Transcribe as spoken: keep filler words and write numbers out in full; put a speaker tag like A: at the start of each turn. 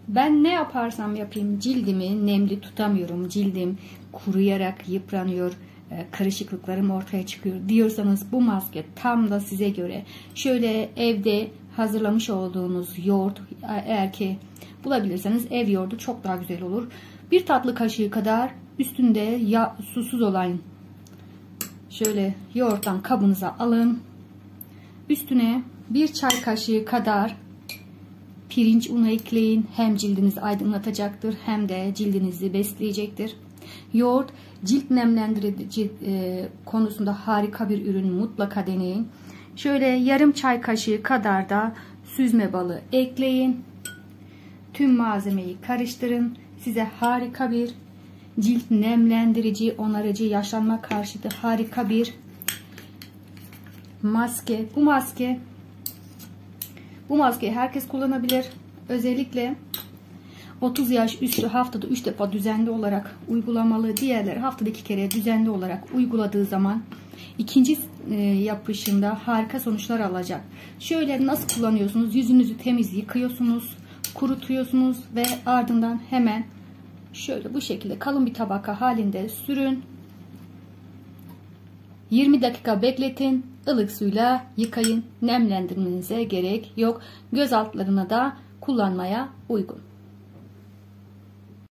A: Ben ne yaparsam yapayım cildimi nemli tutamıyorum. Cildim kuruyarak yıpranıyor. Kırışıklıklarım ortaya çıkıyor diyorsanız bu maske tam da size göre. Şöyle evde hazırlamış olduğunuz yoğurt, eğer ki bulabilirseniz ev yoğurdu çok daha güzel olur. Bir tatlı kaşığı kadar üstünde ya, susuz olan şöyle yoğurttan kabınıza alın. Üstüne bir çay kaşığı kadar pirinç unu ekleyin. Hem cildinizi aydınlatacaktır hem de cildinizi besleyecektir. Yoğurt cilt nemlendirici e, konusunda harika bir ürün, mutlaka deneyin. Şöyle yarım çay kaşığı kadar da süzme balı ekleyin. Tüm malzemeyi karıştırın. Size harika bir cilt nemlendirici, onarıcı, yaşlanma karşıtı harika bir maske. Bu maske bu maskeyi herkes kullanabilir. Özellikle otuz yaş üstü haftada üç defa düzenli olarak uygulamalı. Diğerleri haftada iki kere düzenli olarak uyguladığı zaman ikinci yapışında harika sonuçlar alacak. Şöyle nasıl kullanıyorsunuz? Yüzünüzü temiz yıkıyorsunuz, kurutuyorsunuz ve ardından hemen şöyle bu şekilde kalın bir tabaka halinde sürün. yirmi dakika bekletin. Ilık suyla yıkayın. Nemlendirmenize gerek yok. Göz altlarına da kullanmaya uygun.